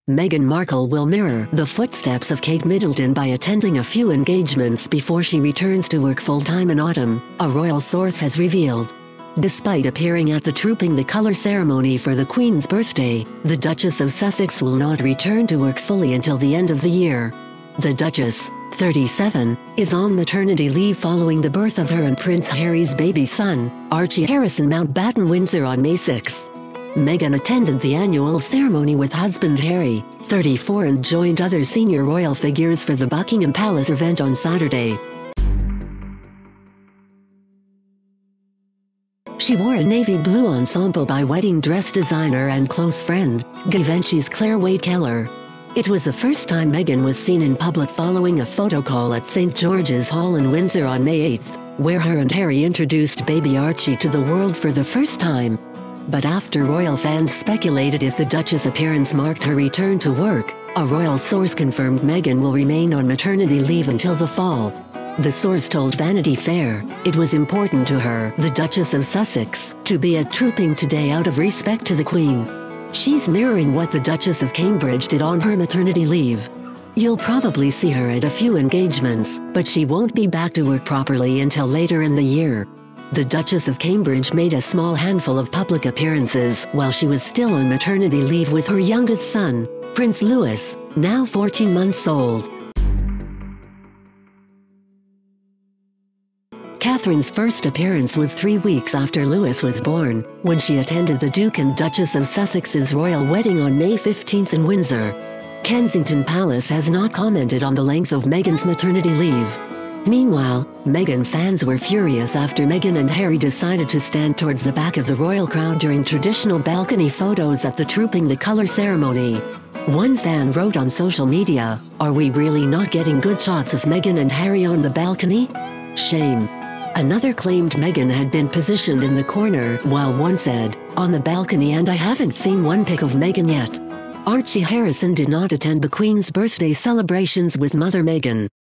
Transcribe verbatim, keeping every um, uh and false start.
Meghan Markle will mirror the footsteps of Kate Middleton by attending a few engagements before she returns to work full-time in autumn, a royal source has revealed. Despite appearing at the Trooping the Colour ceremony for the Queen's birthday, the Duchess of Sussex will not return to work fully until the end of the year. The Duchess, thirty-seven, is on maternity leave following the birth of her and Prince Harry's baby son, Archie Harrison Mountbatten Windsor on May sixth. Meghan attended the annual ceremony with husband Harry, thirty-four, and joined other senior royal figures for the Buckingham Palace event on Saturday. She wore a navy blue ensemble by wedding dress designer and close friend, Givenchy's Claire Wade Keller. It was the first time Meghan was seen in public following a photo call at Saint George's Hall in Windsor on May eighth, where her and Harry introduced baby Archie to the world for the first time. But after royal fans speculated if the Duchess' appearance marked her return to work, a royal source confirmed Meghan will remain on maternity leave until the fall. The source told Vanity Fair it was important to her, the Duchess of Sussex, to be at Trooping today out of respect to the Queen. She's mirroring what the Duchess of Cambridge did on her maternity leave. You'll probably see her at a few engagements, but she won't be back to work properly until later in the year. The Duchess of Cambridge made a small handful of public appearances while she was still on maternity leave with her youngest son, Prince Louis, now fourteen months old. Catherine's first appearance was three weeks after Louis was born, when she attended the Duke and Duchess of Sussex's royal wedding on May fifteenth in Windsor. Kensington Palace has not commented on the length of Meghan's maternity leave. Meanwhile, Meghan fans were furious after Meghan and Harry decided to stand towards the back of the royal crowd during traditional balcony photos at the Trooping the Colour ceremony. One fan wrote on social media, "Are we really not getting good shots of Meghan and Harry on the balcony? Shame." Another claimed Meghan had been positioned in the corner, while one said, "On the balcony, and I haven't seen one pic of Meghan yet." Archie Harrison did not attend the Queen's birthday celebrations with mother Meghan.